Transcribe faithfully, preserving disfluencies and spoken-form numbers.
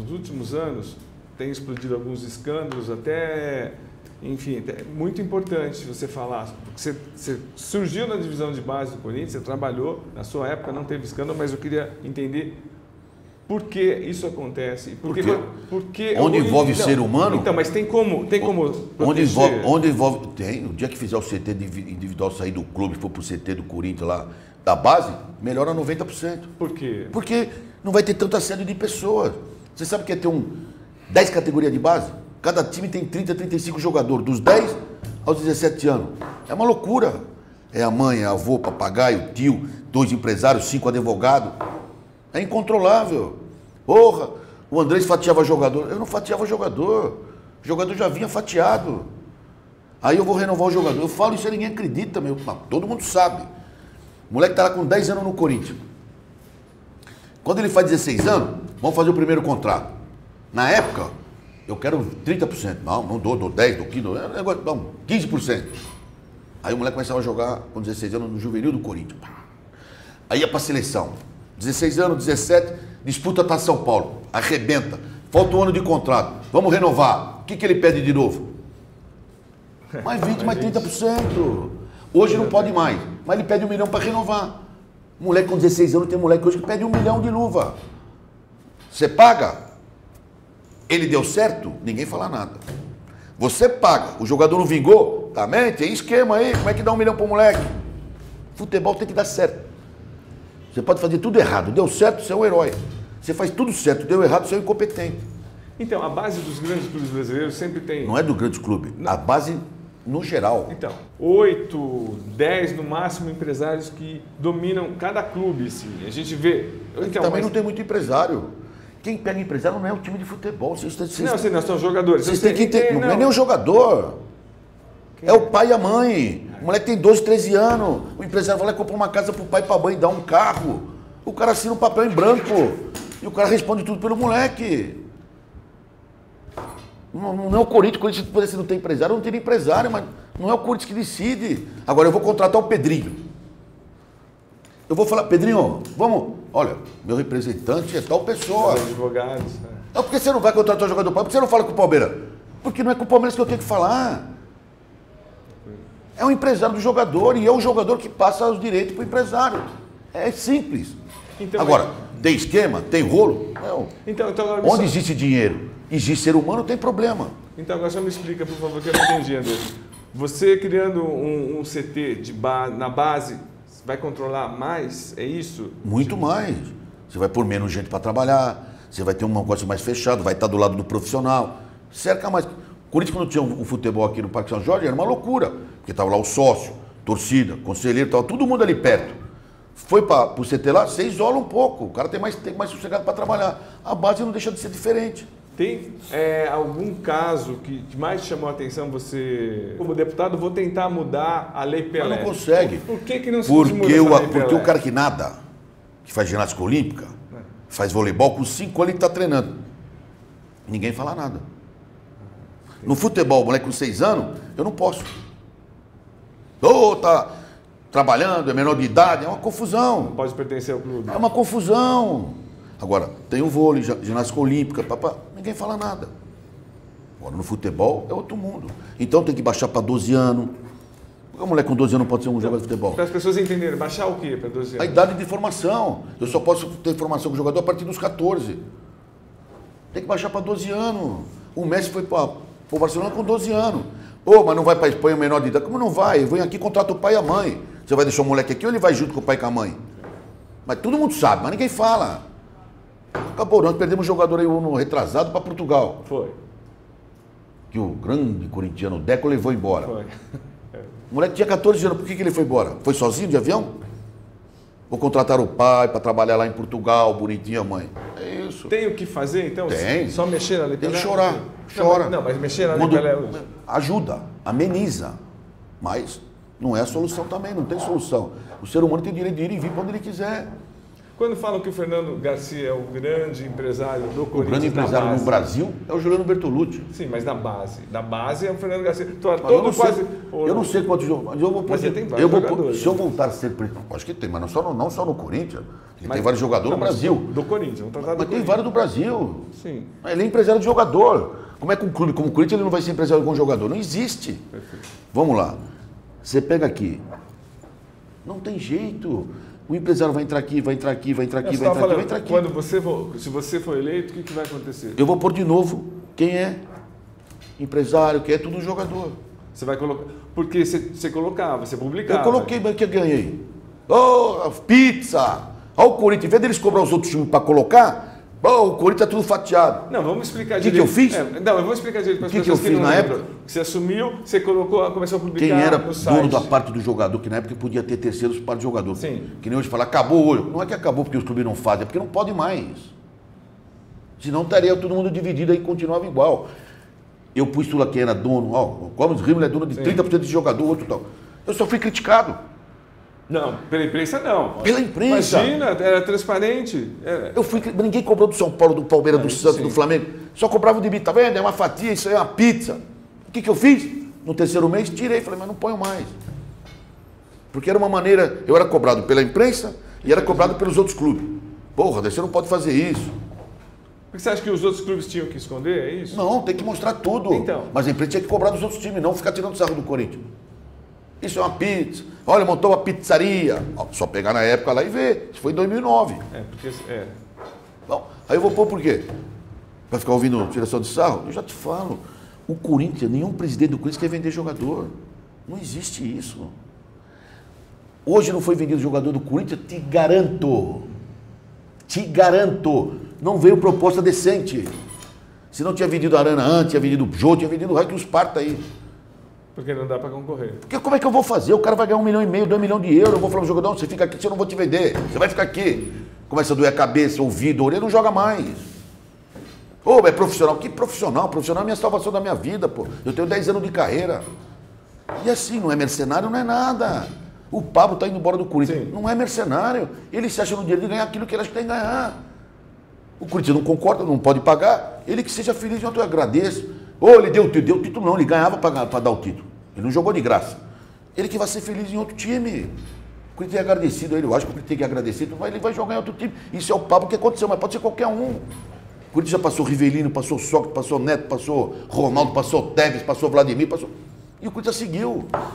nos últimos anos tem explodido alguns escândalos, até, enfim, é muito importante você falar, porque você, você surgiu na divisão de base do Corinthians, você trabalhou, na sua época não teve escândalo, mas eu queria entender por que isso acontece. Porque, por quê? Porque onde eu, envolve então, ser humano... Então, mas tem como, tem como onde envolve, onde envolve... Tem. O dia que fizer o C T individual sair do clube, for pro C T do Corinthians lá, da base, melhora noventa por cento. Por quê? Porque não vai ter tanto assédio de pessoas. Você sabe que é ter um dez categorias de base? Cada time tem trinta, trinta e cinco jogadores, dos dez aos dezessete anos. É uma loucura. É a mãe, é a avô, papagaio, tio, dois empresários, cinco advogados. É incontrolável. Porra, o Andrés fatiava jogador. Eu não fatiava jogador. O jogador já vinha fatiado. Aí eu vou renovar o jogador. Eu falo isso e ninguém acredita, meu. Não, todo mundo sabe. O moleque tá lá com dez anos no Corinthians. Quando ele faz dezesseis anos, vamos fazer o primeiro contrato. Na época, eu quero trinta por cento. Não, não dou, dou dez, dou quinze, dou, não, quinze por cento. Aí o moleque começava a jogar com dezesseis anos no juvenil do Corinthians. Aí ia pra seleção. dezesseis anos, dezessete, disputa tá São Paulo. Arrebenta. Falta um ano de contrato. Vamos renovar. O que, que ele pede de novo? Mais vinte, mais trinta por cento. Hoje não pode mais. Mas ele pede um milhão para renovar. Moleque com dezesseis anos, tem moleque hoje que pede um milhão de luva. Você paga? Ele deu certo? Ninguém fala nada. Você paga. O jogador não vingou? Também tem esquema aí. Como é que dá um milhão para o moleque? Futebol tem que dar certo. Você pode fazer tudo errado. Deu certo, você é um herói. Você faz tudo certo. Deu errado, você é um incompetente. Então, a base dos grandes clubes brasileiros sempre tem... Não é do grande clube. A base no geral. Então, oito, dez no máximo empresários que dominam cada clube, sim. A gente vê... Então, também mas... não tem muito empresário. Quem pega empresário não é o time de futebol. Vocês, vocês, não, vocês não são jogadores. Vocês têm que ter... Não, não não é nem o jogador. Quem? É o pai e a mãe. O moleque tem doze, treze anos. O empresário vai lá e compra uma casa pro pai e pra mãe, dá um carro. O cara assina um papel em branco. E o cara responde tudo pelo moleque. Não, não é o Corinthians. O Corinthians, se pudesse não ter empresário, não teria empresário, mas não é o Corinthians que decide. Agora eu vou contratar o Pedrinho. Eu vou falar, Pedrinho, vamos... Olha, meu representante é tal pessoa. Os advogados. É porque você não vai contratar o jogador? Por que você não fala com o Palmeiras? Porque não é com o Palmeiras que eu tenho que falar. É o empresário do jogador e é o jogador que passa os direitos para o empresário. É simples. Então, agora, é... tem esquema? Tem rolo? Não. Então, então, agora, onde só... existe dinheiro? Existe ser humano, tem problema. Então, agora só me explica, por favor, que eu não entendi, André. Você criando um, um C T de ba... na base, vai controlar mais? É isso? Muito Sim. mais. Você vai pôr menos gente para trabalhar, você vai ter um negócio mais fechado, vai estar do lado do profissional. Cerca mais. O Corinthians, quando tinha o futebol aqui no Parque São Jorge, era uma loucura. Porque estava lá o sócio, torcida, conselheiro, estava todo mundo ali perto. Foi para o C T lá, você isola um pouco. O cara tem mais, tem mais sossegado para trabalhar. A base não deixa de ser diferente. Tem é, algum caso que mais chamou a atenção você, como deputado, vou tentar mudar a Lei Pelé? Mas não consegue. Por que, que não se porque muda o, essa Lei Porque Pelé? o cara que nada, que faz ginástica olímpica, é. faz voleibol, com cinco anos ele está treinando. Ninguém fala nada. No futebol, moleque com seis anos, eu não posso. Ou tá trabalhando, é menor de idade, é uma confusão. Não pode pertencer ao clube. É uma confusão. Agora, tem o vôlei, ginástica olímpica, papá, ninguém fala nada. Agora, no futebol é outro mundo. Então tem que baixar para doze anos. Porque o moleque com doze anos não pode ser um jogador de futebol. Para as pessoas entenderem, baixar o quê para doze anos? A idade de formação. Eu só posso ter formação com o jogador a partir dos catorze. Tem que baixar para doze anos. O Messi foi para o Barcelona com doze anos. Ô, oh, mas não vai para a Espanha menor de idade? Como não vai? Eu venho aqui e contrato o pai e a mãe. Você vai deixar o moleque aqui ou ele vai junto com o pai e com a mãe? Mas todo mundo sabe, mas ninguém fala. Acabou, nós perdemos um jogador aí no retrasado para Portugal. Foi. Que o grande corintiano Deco levou embora. Foi. O moleque tinha catorze anos, por que, que ele foi embora? Foi sozinho de avião? Vou contratar o pai para trabalhar lá em Portugal, bonitinho a mãe. É isso. Tem o que fazer, então? Tem. Só mexer na Lei Pelé? Tem que chorar. Não, Chora. Mas, não, mas mexer na Lei Quando... Pelé... Ajuda, ameniza. Mas não é a solução também, não tem solução. O ser humano tem direito de ir e vir para onde ele quiser. Quando falam que o Fernando Garcia é o grande empresário do Corinthians, o grande empresário no Brasil é o Juliano Bertolucci. Sim, mas da base. Da base é o Fernando Garcia. Todo eu, não quase, sei, eu não sei quantos jogos, mas eu vou mas poder, tem vários eu vou, jogadores. se eu voltar a ser presidente, acho que tem, mas não só no, não só no Corinthians. Mas, tem vários jogadores não, no Brasil. Do Corinthians, vamos tratar do Mas tem vários do Brasil. Sim. Ele é empresário de jogador. Como é que um clube como o Corinthians ele não vai ser empresário com um jogador? Não existe. Perfeito. Vamos lá. Você pega aqui. Não tem jeito. O empresário vai entrar aqui, vai entrar aqui, vai entrar aqui, vai entrar falando, aqui, vai entrar aqui. Quando você for, se você for eleito, o que, que vai acontecer? Eu vou pôr de novo quem é empresário, quem é tudo jogador. Você vai colocar. Porque você, você colocava, você publicava. Eu coloquei, mas o que eu ganhei? Oh, pizza! Olha o Corinthians, em vez deles cobrar os outros times para colocar, oh, o Corinthians está tudo fatiado. Não, vamos explicar O que, direito. que eu fiz? É, não, eu vou explicar direito para as Que pessoas que eu fiz não na lembram. época? Você assumiu, você colocou, começou a publicar Quem era no site. dono da parte do jogador, que na época podia ter terceiros para o jogador. Sim. Que nem hoje falar, acabou hoje. Não é que acabou porque os clubes não fazem, é porque não pode mais. Senão estaria todo mundo dividido aí e continuava igual. Eu pus tudo quem era dono, ó, o Gomes Rímel é dono de Sim. trinta por cento de jogador, outro tal. Eu só fui criticado. Não, pela imprensa não. Pela imprensa. Imagina, era transparente. Era... Eu fui, ninguém cobrou do São Paulo, do Palmeiras, É, do Santos, sim. do Flamengo. Só cobrava de mim, tá vendo? É uma fatia, isso aí é uma pizza. O que, que eu fiz? No terceiro mês, tirei. Falei, mas não ponho mais. Porque era uma maneira... Eu era cobrado pela imprensa e era cobrado pelos outros clubes. Porra, você não pode fazer isso. Porque você acha que os outros clubes tinham que esconder? É isso? Não, tem que mostrar tudo. Então. Mas a imprensa tinha que cobrar dos outros times, não ficar tirando sarro do Corinthians. Isso é uma pizza. Olha, montou uma pizzaria. Ó, só pegar na época lá e ver. Isso foi em dois mil e nove. É, porque... É. Bom, aí eu vou pôr por quê? Vai ficar ouvindo tiração de sarro? Eu já te falo. O Corinthians, nenhum presidente do Corinthians quer vender jogador. Não existe isso. Hoje não foi vendido jogador do Corinthians, te garanto. Te garanto. Não veio proposta decente. Se não tinha vendido Arana antes, tinha vendido o Jô, tinha vendido o resto dos parta aí. Porque não dá para concorrer. Porque como é que eu vou fazer? O cara vai ganhar um milhão e meio, dois milhões de euros. Eu vou falar pro jogador, não, você fica aqui, se eu não vou te vender. Você vai ficar aqui. Começa a doer a cabeça, ouvido, orelha, não joga mais. Ô, é profissional. Que profissional? Profissional é a minha salvação da minha vida, pô. Eu tenho dez anos de carreira. E assim, não é mercenário, não é nada. O Pablo tá indo embora do Corinthians. Sim. Não é mercenário. Ele se acha no direito de ganhar aquilo que ele acha que tem que ganhar. O Corinthians não concorda, não pode pagar. Ele que seja feliz, eu agradeço. Ou ele deu o título, deu o título não, ele ganhava para dar o título. Ele não jogou de graça. Ele que vai ser feliz em outro time. O Corinthians é agradecido a ele, eu acho que o Corinthians tem que agradecer, mas ele vai jogar em outro time. Isso é o papo que aconteceu, mas pode ser qualquer um. O Corinthians já passou Rivelino, passou Sócrates, passou Neto, passou Ronaldo, passou Tevez, passou Vladimir, passou... E o Corinthians seguiu.